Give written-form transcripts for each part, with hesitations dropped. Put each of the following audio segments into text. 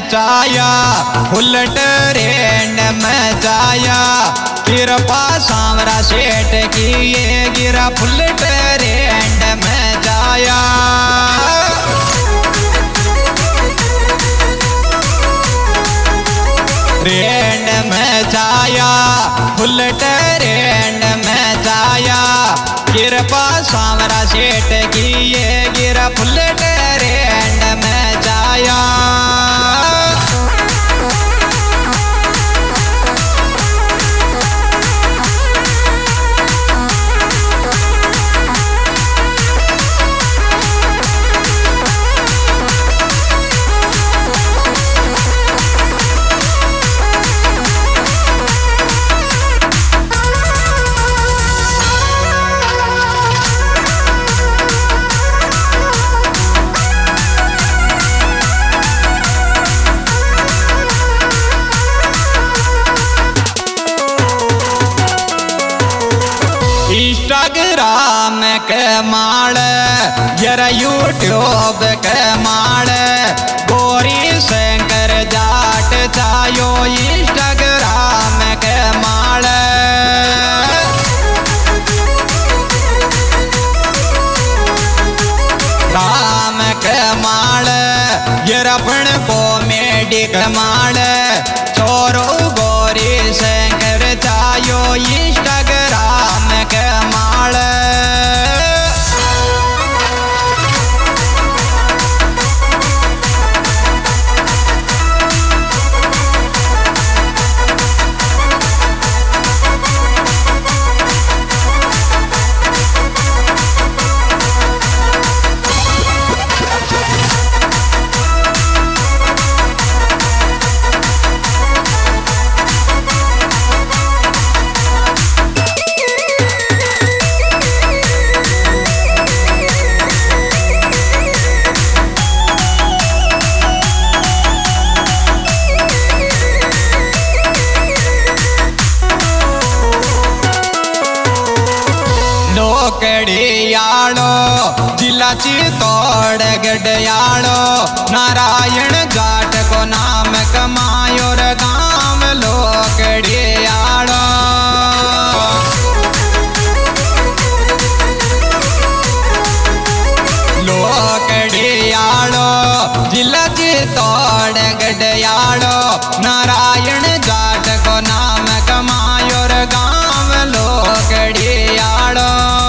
चाया full trend में जाया कृपा सांवरा सेठ की ये गिरा फुल ट्रेंड में जाया ट्रेंड में जाया फुल ट्रेंड में जाया कृपा सांवरा सेठ की ये गिरा फुल ट्रेंड में जाया इंस्टाग्राम के माड़ जरा यूट्यूब के माड़ गोरी शंकर जाट चायो इंस्टाग्राम के माड़ राम के माड़ यरपण कॉमेडी के माड़ चोरो गोरी शंकर चायो इंस्टाग्राम के माड़ लोकड़ियालो जिला चित्तौड़ गढ़यालो नारायण जाट को नाम कमायो रे गाँव लोकड़ियालो लोकड़ियालो जिला चित्तौड़ गढ़यालो नारायण जाट को नाम कमायो रे गाँव लोकड़ियालो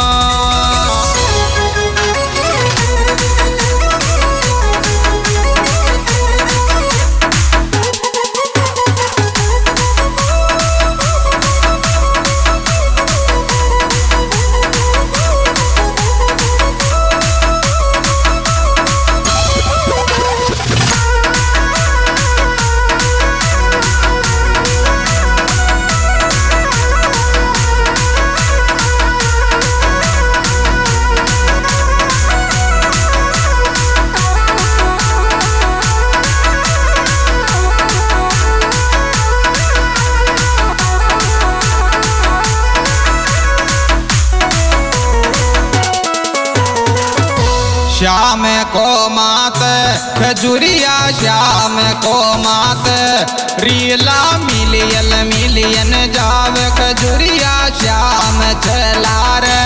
श्याम को मात खजुरिया श्याम को मात रीला मिलियन मिलियन जाव खजुरिया श्याम चला रे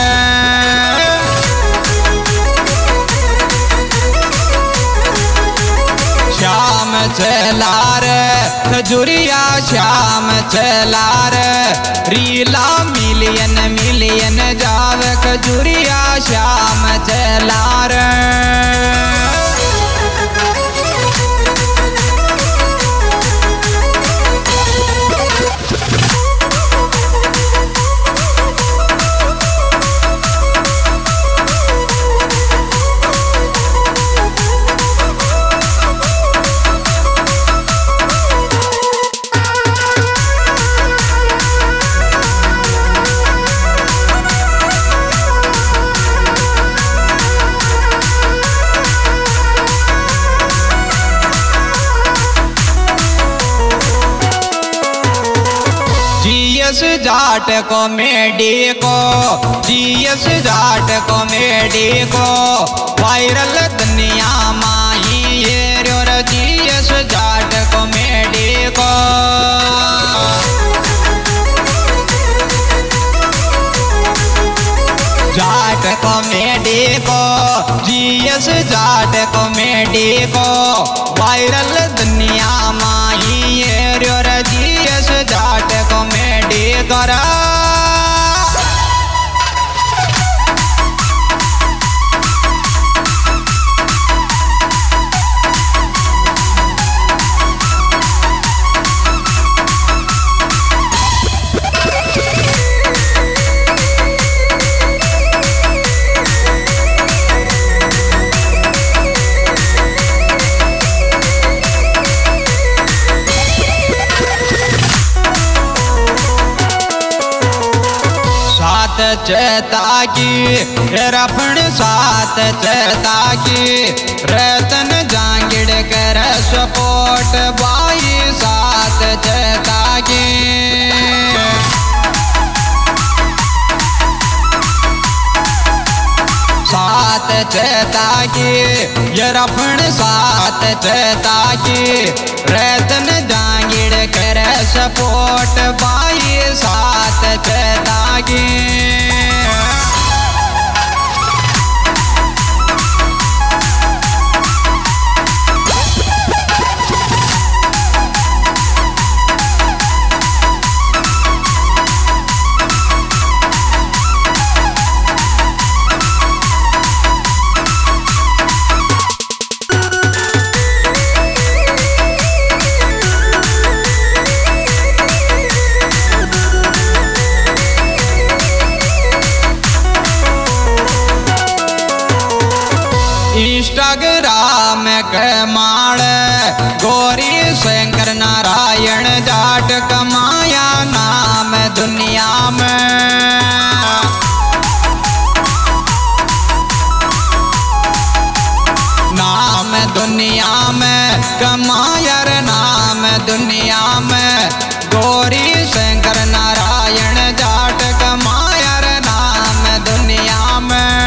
श्याम चला रे खजुरिया श्याम चला रे रीला मिलियन मिलियन जाव खजुरिया श्याम चला रे जाट कॉमेडी को जीएस जाट कॉमेडी को वायरल दुनिया माही ये जीएस जाट कॉमेडी को, जीएस जाट कॉमेडी को वायरल दुनिया माही रे जीएस जाट कॉमेडी करा। चेता की रफण सात चेता की रतन जांगिड़ कर सपोर्ट बाई सात चेता की। सात चेता की रफण सात चेता की रतन जांगिड़ कर सपोर्ट बाई सात चेता की। इंस्टाग्राम के माड़ गौरी शंकर नारायण जाट कमाया नाम दुनिया में। नाम दुनिया में कमाया नाम दुनिया में गौरी शंकर नारायण जाट कमाया नाम दुनिया में।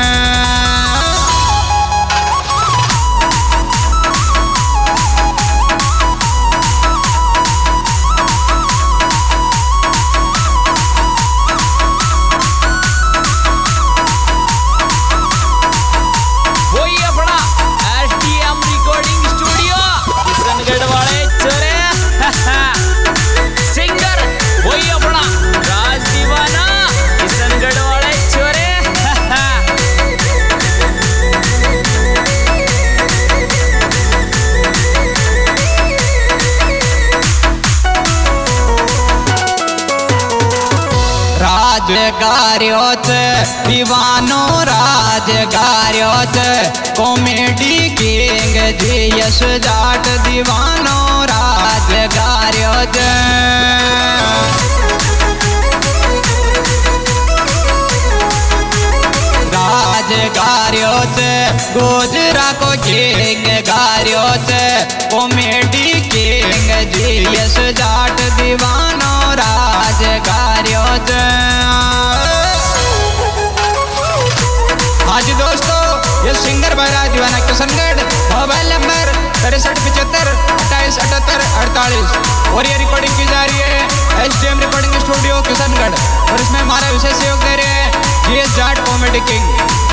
राजगार्यों दीवानो राजगार्यों कॉमेडी किंग जीएस जाट दीवानो राजगार्यों। राजगार्यों गुजरा को किंग गार्यों कॉमेडी किंग जीएस जाट दीवानो राजगार्यों। आज दोस्तों ये सिंगर बहरा दीवाना किशनगढ़, मोबाइल नंबर 6375287848 और ये रिकॉर्डिंग की जा रही है एसडीएम रिकॉर्डिंग स्टूडियो किशनगढ़ और इसमें हमारा विशेष सहयोग दे रहे हैं जीएस जाट कॉमेडी किंग।